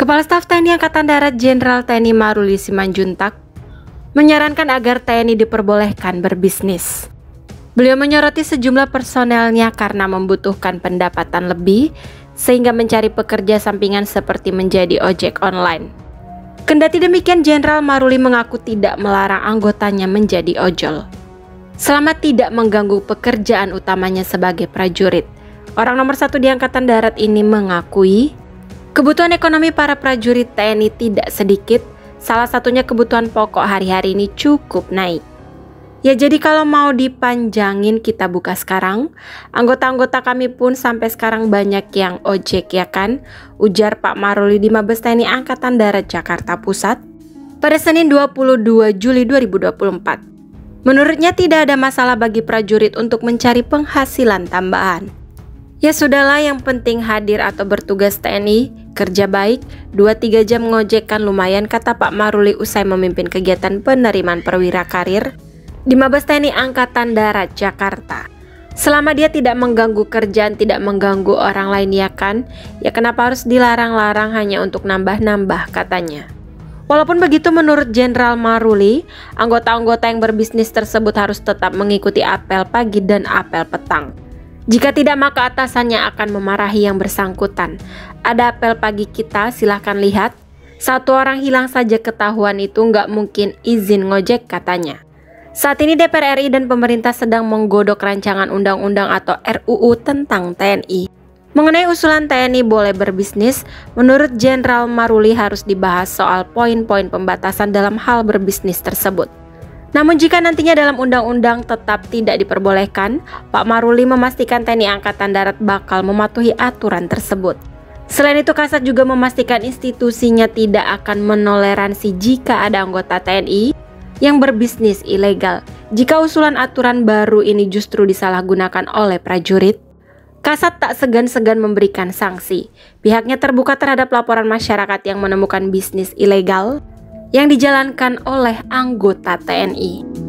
Kepala Staf TNI Angkatan Darat Jenderal TNI Maruli Simanjuntak menyarankan agar TNI diperbolehkan berbisnis. Beliau menyoroti sejumlah personelnya karena membutuhkan pendapatan lebih sehingga mencari pekerja sampingan seperti menjadi ojek online. Kendati demikian, Jenderal Maruli mengaku tidak melarang anggotanya menjadi ojol, selama tidak mengganggu pekerjaan utamanya sebagai prajurit. Orang nomor 1 di Angkatan Darat ini mengakui kebutuhan ekonomi para prajurit TNI tidak sedikit, salah satunya kebutuhan pokok hari-hari ini cukup naik. Ya jadi kalau mau dipanjangin kita buka sekarang, anggota-anggota kami pun sampai sekarang banyak yang ojek ya kan, ujar Pak Maruli di Mabes TNI Angkatan Darat Jakarta Pusat pada Senin 22 Juli 2024. Menurutnya tidak ada masalah bagi prajurit untuk mencari penghasilan tambahan. Ya sudahlah, yang penting hadir atau bertugas TNI, kerja baik, 2-3 jam ngojek kan lumayan, kata Pak Maruli usai memimpin kegiatan penerimaan perwira karir di Mabes TNI Angkatan Darat Jakarta. Selama dia tidak mengganggu kerjaan, tidak mengganggu orang lain ya kan, ya kenapa harus dilarang-larang hanya untuk nambah-nambah, katanya. Walaupun begitu, menurut Jenderal Maruli, anggota-anggota yang berbisnis tersebut harus tetap mengikuti apel pagi dan apel petang. Jika tidak, maka atasannya akan memarahi yang bersangkutan. Ada apel pagi kita, silahkan lihat. 1 orang hilang saja ketahuan itu nggak mungkin izin ngojek, katanya. Saat ini DPR RI dan pemerintah sedang menggodok rancangan undang-undang atau RUU tentang TNI. Mengenai usulan TNI boleh berbisnis, menurut Jenderal Maruli harus dibahas soal poin-poin pembatasan dalam hal berbisnis tersebut. Namun jika nantinya dalam undang-undang tetap tidak diperbolehkan, Pak Maruli memastikan TNI Angkatan Darat bakal mematuhi aturan tersebut. Selain itu, Kasat juga memastikan institusinya tidak akan menoleransi jika ada anggota TNI yang berbisnis ilegal. Jika usulan aturan baru ini justru disalahgunakan oleh prajurit, Kasat tak segan-segan memberikan sanksi. Pihaknya terbuka terhadap laporan masyarakat yang menemukan bisnis ilegal yang dijalankan oleh anggota TNI.